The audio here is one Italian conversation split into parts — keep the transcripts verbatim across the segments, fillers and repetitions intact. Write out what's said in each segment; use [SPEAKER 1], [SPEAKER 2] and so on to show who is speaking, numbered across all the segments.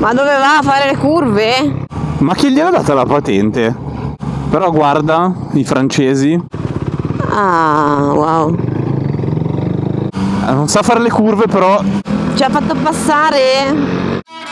[SPEAKER 1] Ma dove va a fare le curve?
[SPEAKER 2] Ma chi gliel'ha data la patente? Però guarda, i francesi.
[SPEAKER 1] Ah, wow.
[SPEAKER 2] Non sa fare le curve, però
[SPEAKER 1] Ci ha fatto passare?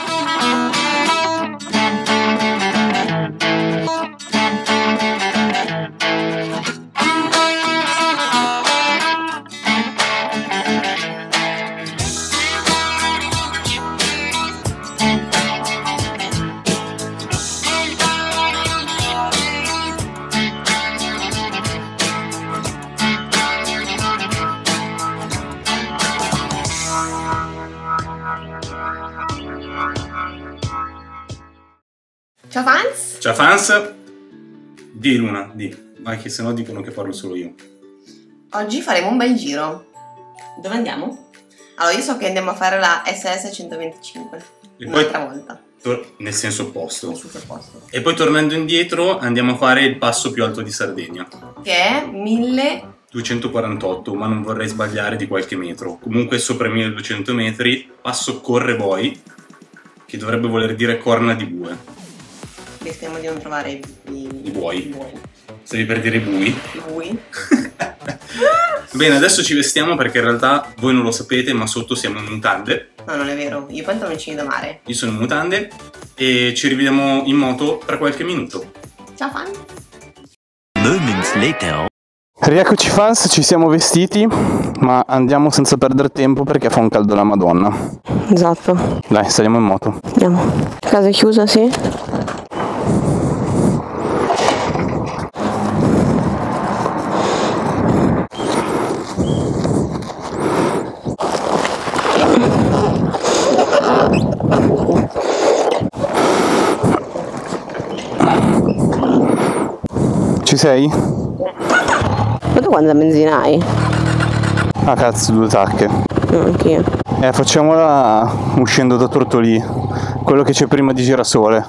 [SPEAKER 3] Ciao fans!
[SPEAKER 2] ciao fans. Di Luna, di. Vai che sennò dicono che parlo solo io.
[SPEAKER 3] Oggi faremo un bel giro.
[SPEAKER 1] Dove andiamo?
[SPEAKER 3] Allora, io so che andiamo a fare la S S centoventicinque.
[SPEAKER 2] E
[SPEAKER 3] Un'altra
[SPEAKER 2] poi
[SPEAKER 3] volta.
[SPEAKER 2] nel senso opposto.
[SPEAKER 3] Nel senso opposto.
[SPEAKER 2] E poi tornando indietro andiamo a fare il passo più alto di Sardegna.
[SPEAKER 3] Che è mille...
[SPEAKER 2] duecentoquarantotto, ma non vorrei sbagliare di qualche metro. Comunque sopra i milleduecento metri, passo Correvoi, che dovrebbe voler dire corna di bue.
[SPEAKER 3] Speriamo di non trovare i, i,
[SPEAKER 2] I buoi.
[SPEAKER 3] I buoi.
[SPEAKER 2] Stavi per dire bui?
[SPEAKER 3] I bui.
[SPEAKER 2] Bene, adesso ci vestiamo perché in realtà voi non lo sapete, ma sotto siamo in mutande.
[SPEAKER 3] No, non è vero. Io pantaloncini da mare.
[SPEAKER 2] Io sono in mutande e ci rivediamo in moto tra qualche minuto.
[SPEAKER 3] Ciao fan!
[SPEAKER 4] Moments later.
[SPEAKER 2] Rieccoci fans, ci siamo vestiti, ma andiamo senza perdere tempo perché fa un caldo la Madonna.
[SPEAKER 1] Esatto.
[SPEAKER 2] Dai, saliamo in moto.
[SPEAKER 1] Andiamo. Casa è chiusa, sì?
[SPEAKER 2] Ci sei?
[SPEAKER 1] Ma tu quanta benzina hai?
[SPEAKER 2] Ah cazzo, due tacche.
[SPEAKER 1] No, anch'io.
[SPEAKER 2] Eh, facciamola uscendo da Tortolì, quello che c'è prima di Girasole.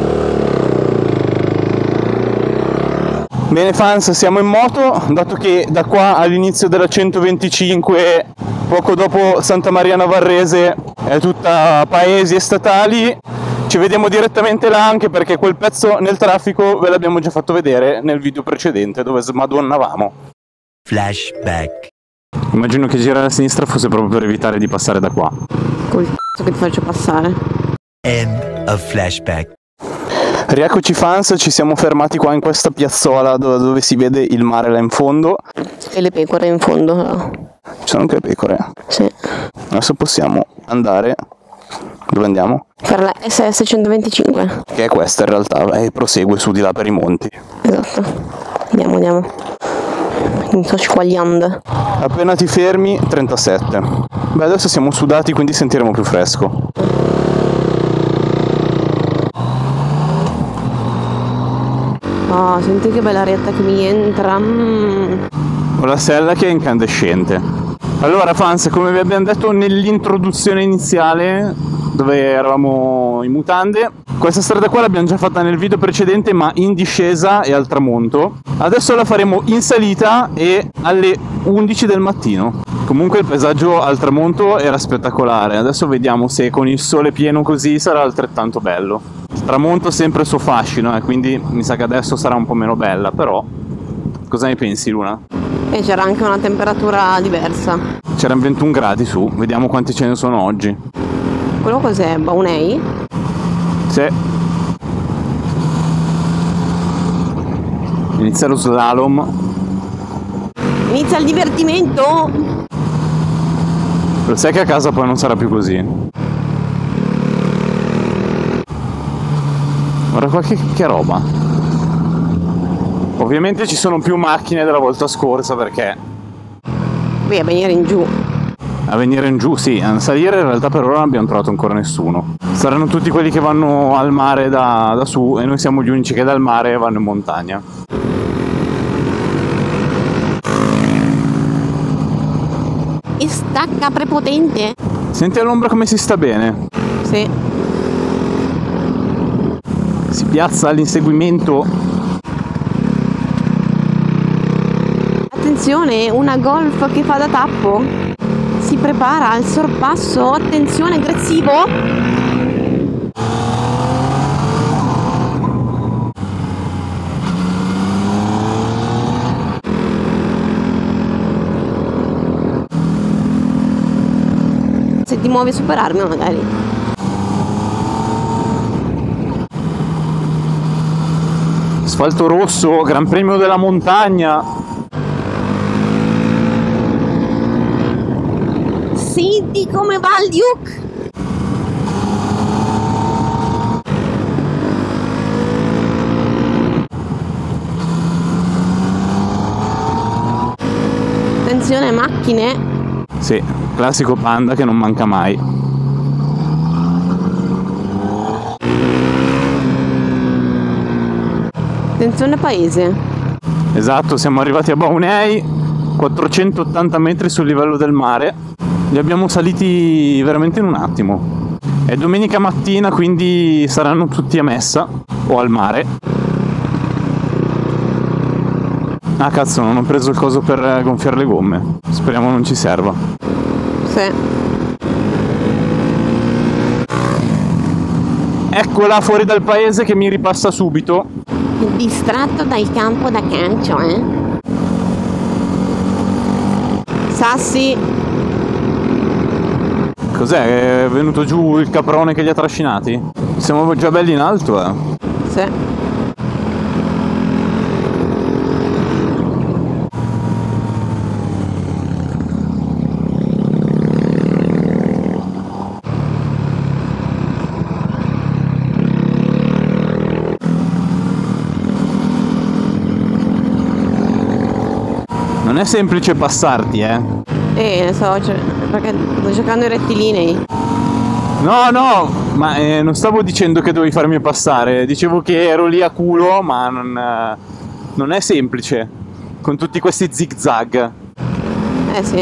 [SPEAKER 2] Bene fans, siamo in moto, dato che da qua all'inizio della centoventicinque, poco dopo Santa Maria Navarrese, è tutta paesi e statali. Ci vediamo direttamente là, anche perché quel pezzo nel traffico ve l'abbiamo già fatto vedere nel video precedente dove smadonnavamo.
[SPEAKER 4] Flashback.
[SPEAKER 2] Immagino che girare a sinistra fosse proprio per evitare di passare da qua.
[SPEAKER 1] Col c***o che ti faccio passare.
[SPEAKER 4] End of flashback.
[SPEAKER 2] Rieccoci fans, ci siamo fermati qua in questa piazzola dove, dove si vede il mare là in fondo.
[SPEAKER 1] E le pecore in fondo, no?
[SPEAKER 2] Ci sono anche le pecore.
[SPEAKER 1] Sì.
[SPEAKER 2] Adesso possiamo andare. Dove andiamo?
[SPEAKER 1] Per la S S centoventicinque.
[SPEAKER 2] Che è questa in realtà, e prosegue su di là per i monti.
[SPEAKER 1] Esatto. Andiamo, andiamo. Mi sto squagliando.
[SPEAKER 2] Appena ti fermi, trentasette. Beh, adesso siamo sudati, quindi sentiremo più fresco.
[SPEAKER 1] Oh, senti che bella arietta che mi entra. Mm.
[SPEAKER 2] Ho la sella che è incandescente. Allora fans, come vi abbiamo detto nell'introduzione iniziale, dove eravamo in mutande, questa strada qua l'abbiamo già fatta nel video precedente, ma in discesa e al tramonto. Adesso la faremo in salita e alle undici del mattino. Comunque il paesaggio al tramonto era spettacolare. Adesso vediamo se con il sole pieno così sarà altrettanto bello. Il tramonto ha sempre il suo fascino, eh, quindi mi sa che adesso sarà un po' meno bella, però cosa ne pensi Luna?
[SPEAKER 1] E c'era anche una temperatura diversa.
[SPEAKER 2] C'erano ventuno gradi su, vediamo quanti ce ne sono oggi.
[SPEAKER 1] Quello cos'è? Baunei?
[SPEAKER 2] Sì. Inizia lo slalom.
[SPEAKER 1] Inizia il divertimento!
[SPEAKER 2] Lo sai che a casa poi non sarà più così. Guarda qua che, che roba. Ovviamente ci sono più macchine della volta scorsa perché
[SPEAKER 1] Qui a venire in giù.
[SPEAKER 2] a venire in giù sì, a salire in realtà per ora non abbiamo trovato ancora nessuno. Saranno tutti quelli che vanno al mare da, da su e noi siamo gli unici che dal mare vanno in montagna.
[SPEAKER 1] E stacca prepotente.
[SPEAKER 2] Senti all'ombra come si sta bene.
[SPEAKER 1] Sì.
[SPEAKER 2] Si piazza all'inseguimento.
[SPEAKER 1] Attenzione, una Golf che fa da tappo. Si prepara al sorpasso. Attenzione, aggressivo. muovi a superarmi magari.
[SPEAKER 2] Asfalto rosso, Gran Premio della montagna.
[SPEAKER 1] Senti come va il Duke. Attenzione macchine.
[SPEAKER 2] Sì, classico Panda che non manca mai.
[SPEAKER 1] Attenzione paese.
[SPEAKER 2] Esatto, siamo arrivati a Baunei, quattrocentottanta metri sul livello del mare. Li abbiamo saliti veramente in un attimo. È domenica mattina, quindi saranno tutti a messa o al mare. Ah cazzo, non ho preso il coso per gonfiare le gomme. Speriamo non ci serva.
[SPEAKER 1] Sì.
[SPEAKER 2] Eccola fuori dal paese che mi ripassa subito.
[SPEAKER 1] Distratto dal campo da calcio, eh? Sassi.
[SPEAKER 2] Cos'è? È venuto giù il caprone che li ha trascinati? Siamo già belli in alto, eh?
[SPEAKER 1] Sì.
[SPEAKER 2] Non è semplice passarti, eh?
[SPEAKER 1] Eh, ne so, cioè, perché sto cercando i rettilinei.
[SPEAKER 2] No, no, ma eh, non stavo dicendo che dovevi farmi passare, dicevo che ero lì a culo, ma non, eh, non è semplice, con tutti questi zigzag.
[SPEAKER 1] Eh sì.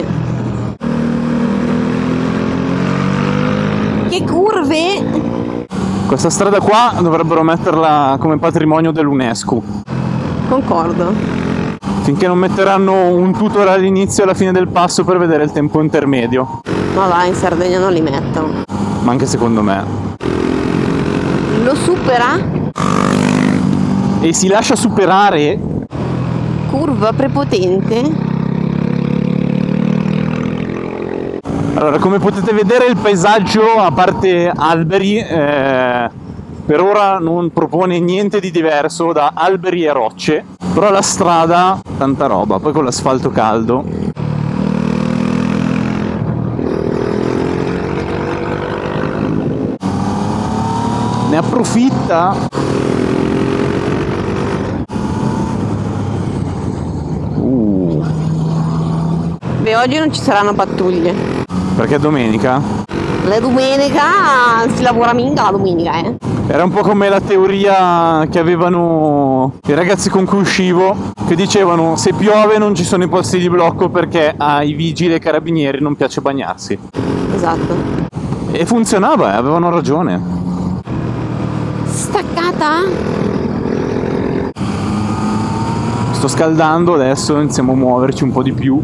[SPEAKER 1] Che curve!
[SPEAKER 2] Questa strada qua dovrebbero metterla come patrimonio dell'UNESCO.
[SPEAKER 1] Concordo.
[SPEAKER 2] Finché non metteranno un tutor all'inizio e alla fine del passo per vedere il tempo intermedio.
[SPEAKER 1] Ma va, in Sardegna non li mettono.
[SPEAKER 2] Ma anche secondo me.
[SPEAKER 1] Lo supera?
[SPEAKER 2] E si lascia superare.
[SPEAKER 1] Curva prepotente.
[SPEAKER 2] Allora, come potete vedere il paesaggio, a parte alberi, eh, per ora non propone niente di diverso da alberi e rocce. Però la strada, tanta roba, poi con l'asfalto caldo. Ne approfitta. Uh.
[SPEAKER 1] Beh, oggi non ci saranno pattuglie.
[SPEAKER 2] Perché è domenica?
[SPEAKER 1] La domenica si lavora minga la domenica, eh.
[SPEAKER 2] Era un po' come la teoria che avevano i ragazzi con cui uscivo, che dicevano se piove non ci sono i posti di blocco perché ai vigili e ai carabinieri non piace bagnarsi.
[SPEAKER 1] Esatto.
[SPEAKER 2] E funzionava, eh, avevano ragione.
[SPEAKER 1] Staccata?
[SPEAKER 2] Sto scaldando adesso, iniziamo a muoverci un po' di più.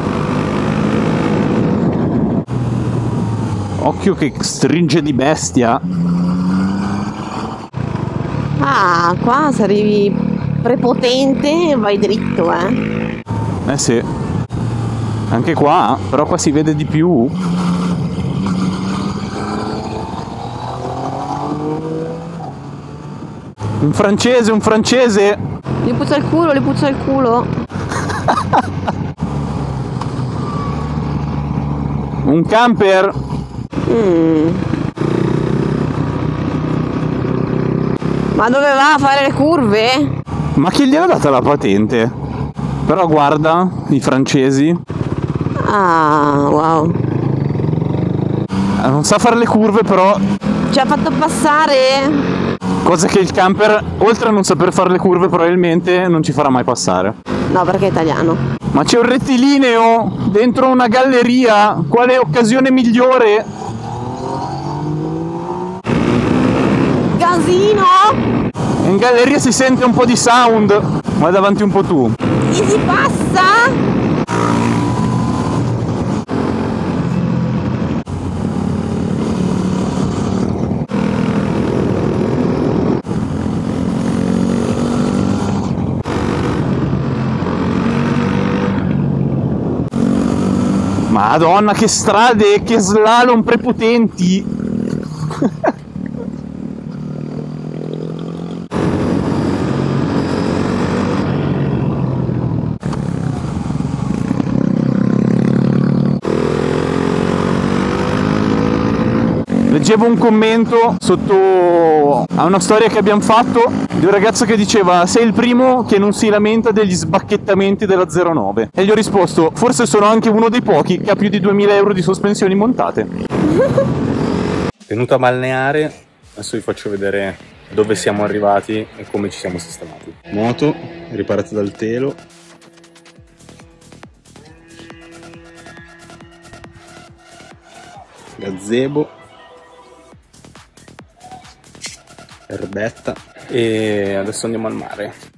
[SPEAKER 2] Occhio che stringe di bestia.
[SPEAKER 1] Ah, qua se arrivi prepotente vai dritto, eh.
[SPEAKER 2] Eh sì. Anche qua, però qua si vede di più. Un francese, un francese!
[SPEAKER 1] Gli puzza il culo, gli puzza il culo.
[SPEAKER 2] Un camper!
[SPEAKER 1] Mm. Ma dove va a fare le curve?
[SPEAKER 2] Ma chi gli ha data la patente? Però guarda, i francesi.
[SPEAKER 1] Ah, wow.
[SPEAKER 2] Non sa fare le curve, però.
[SPEAKER 1] Ci ha fatto passare?
[SPEAKER 2] Cosa che il camper, oltre a non saper fare le curve, probabilmente non ci farà mai passare.
[SPEAKER 1] No, perché è italiano.
[SPEAKER 2] Ma c'è un rettilineo dentro una galleria. Quale occasione migliore?
[SPEAKER 1] Casino!
[SPEAKER 2] In galleria si sente un po' di sound. Vai davanti un po' tu.
[SPEAKER 1] Gli si passa?
[SPEAKER 2] Madonna, che strade, che slalom prepotenti! Leggevo un commento sotto a una storia che abbiamo fatto di un ragazzo che diceva: sei il primo che non si lamenta degli sbacchettamenti della zero nove. E gli ho risposto: forse sono anche uno dei pochi che ha più di duemila euro di sospensioni montate. Venuto a balneare, adesso vi faccio vedere dove siamo arrivati e come ci siamo sistemati. Moto riparata dal telo. Gazebo. Erbetta. E adesso andiamo al mare.